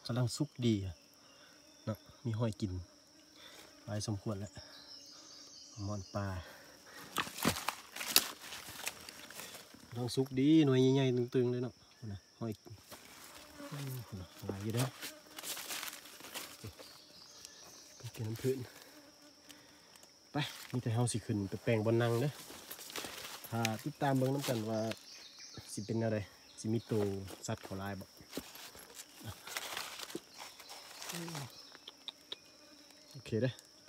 กำลังสุกดีเนาะมีห้อยกินหลายสมควรแล้วมอนปลากำลังสุกดีหน่วยใหญ่ๆตึงๆเลยเนาะห้อยหลายอยู่เด้อกินน้ำพื้นไปมีแต่เฮาสิขึ้นไปแปลงบนนังเด้อถ้าติดตามเบิ่งน้ำกันว่าสิเป็นอะไรสิมีตัวสัตว์เขาลายบ่โอเคเด้อไป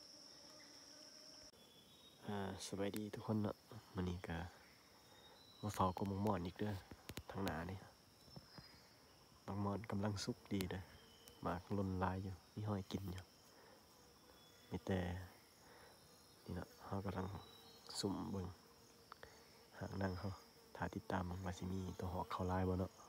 สบายดีทุกคนเนาะมื้อนี้ก็มาเฝ้ากบมังม่อนอีกเด้อทางหน้านี่มังม่อนกำลังสุกดีเด้อหมากล้นลายอยู่มีห้อยกินอยู่มีแต่นี่เนาะเฮากำลังสุ่มเบิ่งหางนั่งเขาถ้าติดตามมันว่าสิมีตัวหอกเขาลายบ่เนาะ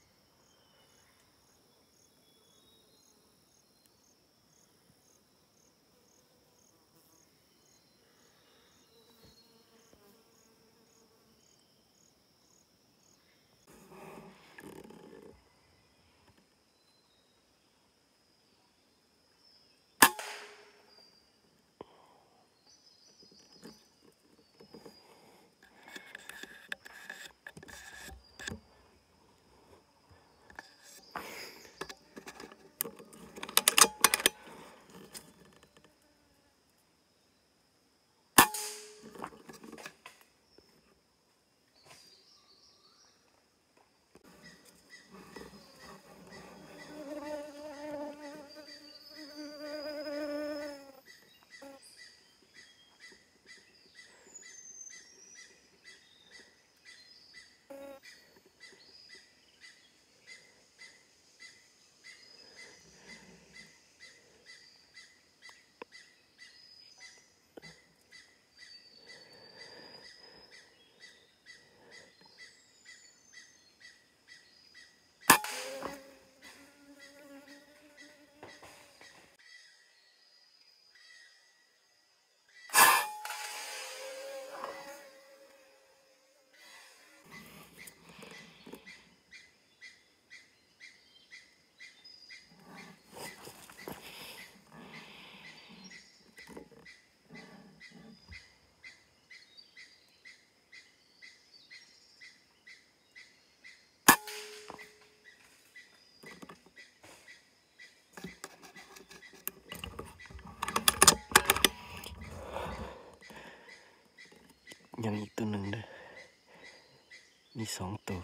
ยังอีกตัวหนึ่งเด้อมี2 ตัว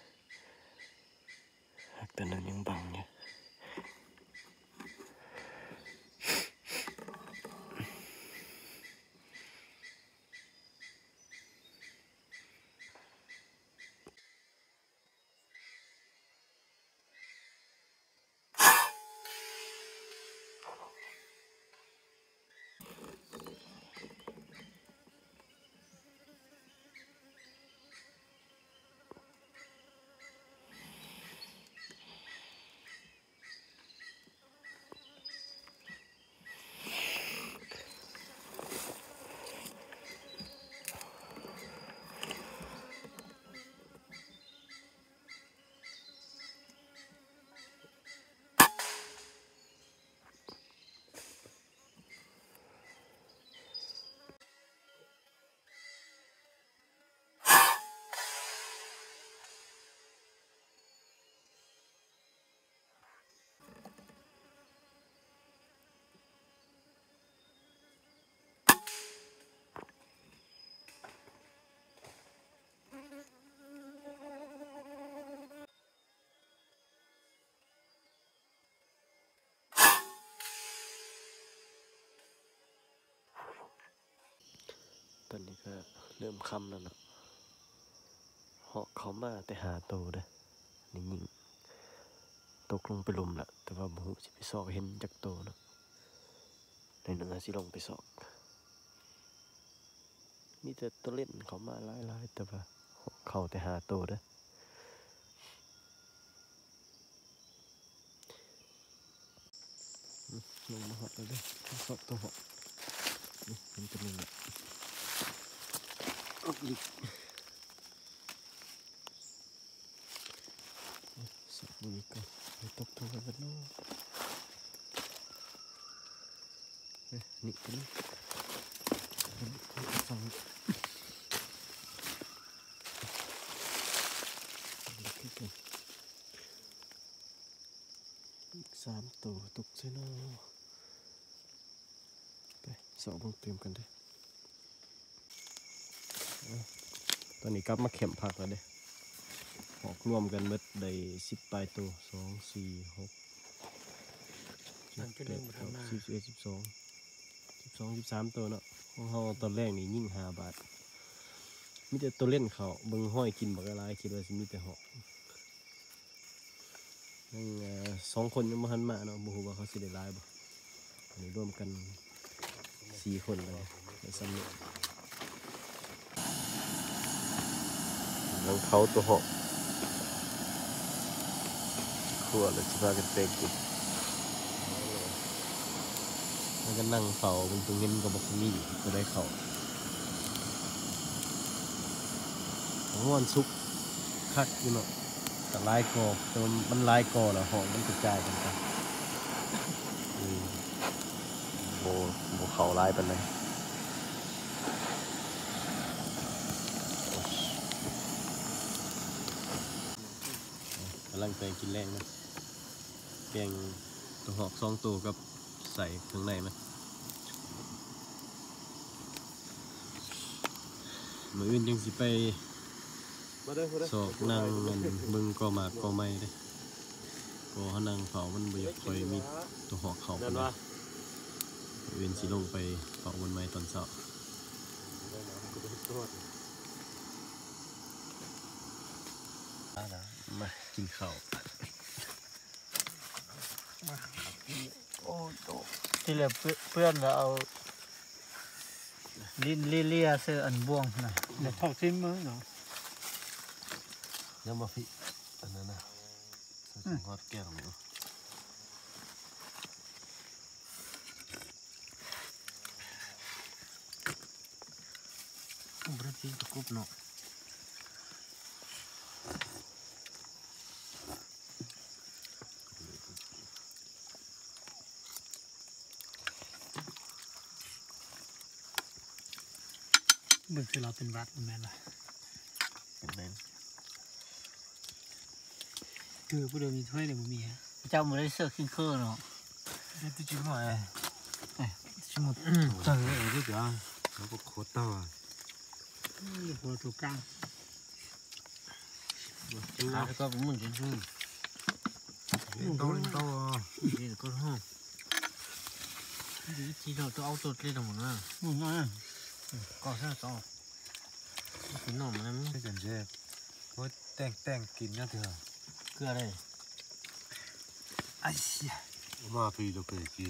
ตัวหนึ่งยังบังอยู่ตอนนี้ก็เริ่มค่ำแล้วเนาะเหาะเขามาแต่หาโตเด้อนี่ยิงตกลงไปลุมละแต่ว่าบ่ฮู้สิไปซอกเห็นจักโตเนาะในหนึ่งสิลงไปซอกมีแต่ตัวเล่นเขามาหลายๆแต่ว่าเขาแต่หาโตเด้อลงมาหอดเลยเด้อซอกตัวหอกนี่เป็นตัวนึงละอีกสอกบนี่ก็ไปตกตัวกันเนาะนี่กันฟังอีก3 ตัวตกใช่เนาะไปสอบเติมกันด้วยตอนนี้กลับมาเข็มผักแล้วเด้หอกรวมกันเบิดได้10 ปลายตัว2 4 6 7 8 9 10 11 12 13 ตัวเนาะของเราตอนแรกนี่ยิ่ง5 บาทมีแต่ตัวเล่นเขาเบิ่งห้อยกินบักอะไรคิดว่าสิมีแต่หอกยัง2 คนยังบ่ทันมาเนาะบ่ฮู้ว่าเขาสิได้หลายบ่อันนี้รวมกัน4 คนเลยได้สำเร็จแล้วเขาตัวหอกครัวแล้วสิพากันไปกินแล้วก็นั่งเฝ้ามันตรงเงินก็บ่มีก็ได้เข้าม่วนสุกคักอยู่เนาะแต่ลายกอแต่มันลายกอแล้วหอมมันกระจายกันไปโบเขาลายไปเลยกำลังไปกินแรงนะแกงตัวหอก2 ตัวกับใส่เครื่องในไหมมื้ออื่นยังสิไปสอกนั่งเบิ่งกอหมากกอไม้เด้ก็เขานั่งเฝ้ามันบ่อยากไปมีตัวหอกเขาคนนะเวียนสิลงไปเฝ้าบนไม้ตอนเช้ามากินข้าวโอ้โตที่เหลือเพื่อนเราเอาลิ้นเลี่ยเสื้ออันบ่วงนะเดี๋ยวทอดทิ้งมือเนาะยังมาฟิอันนั้นนะใส่ฮอตแก้วมั้งบริจิตกุบเนาะเบิ่งคือเราเป็นวัดแม่นล่ะเป็นแม่นคือผู้เดียวมีถ้วยเดี๋ยวมีฮะเจ้ามาได้เสื้อคิงเคอร์เนาะได้ตัวจิ้มหน่อยชิมุดตั้งเลยก็จะแล้วก็โคตรต่อหัวตัวกลางแล้วก็เป็นเหมือนกันชื่อต่อนี่ก็ห้องดีที่เราตัวเอาตัวเล่นหมดนะน้อยก็แค่ต่อกินหน่อมันใช่กันเจ๊ว่าแต่งกินนะเถอะเกลือเลยไอ้เหี้ยมาปีละปีกี่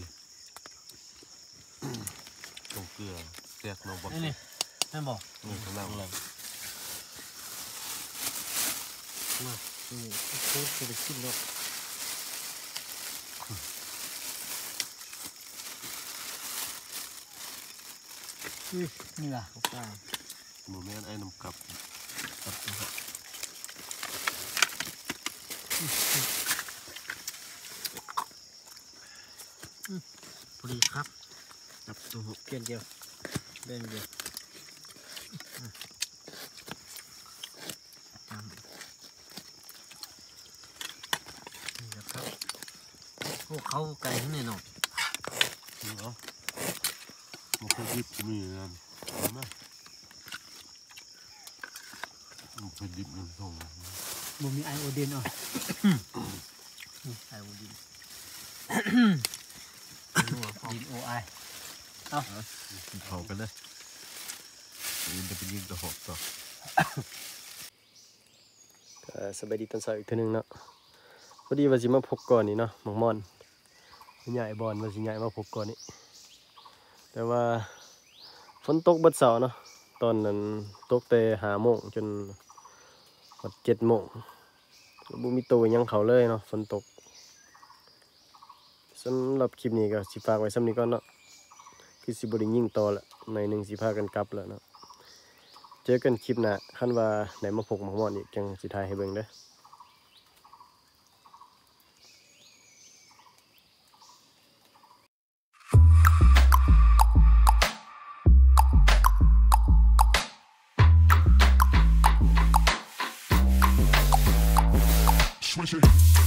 ต้องเกลือแตกลงบนนี่นั่นบอกนี่ข้างล่างมาโค้ดจะไปกินแล้วนี่ล่ะข้าวปลาหมูแม่นไอ้น้ำกับพอดีครับจับตัวเปลี่ยนเดียวเล่นเดียวนี่ครับพวกเขาไก่ที่นี่เนาะนี่เหรอมันเคยดิบมีนะนะมันเคยดิบมันส่งมันมีไอโอดีนอ่ะไอโอดีนดินโอไอเอาเผากันเลยยินจะไปยิงตัวหอกต่อสบายดีตอนเช้าอีกทีนึงเนาะพอดีว่าสิมาพบก่อนนี่เนาะหมองมอนใหญ่บอลว่าสิใหญ่มาพบก่อนนี่แต่ว่าฝนตกบัดเสาร์เนาะตอนนั้นตกแต่5 โมงจน7 โมงบุมีตัวยังเขาเลยเนาะฝนตกสำหรับคลิปนี้ก็สิฝากไว้ซ้ำนี้ก่อนเนาะคือสิบได้ยิ่งต่อละในหนึ่งสิพากันกลับแล้วเนาะเจอกันคลิปหน้าคันว่าไหนมาพกหมอกมอนอีกจังสิทายให้เบิ่งเด้อ Switch it.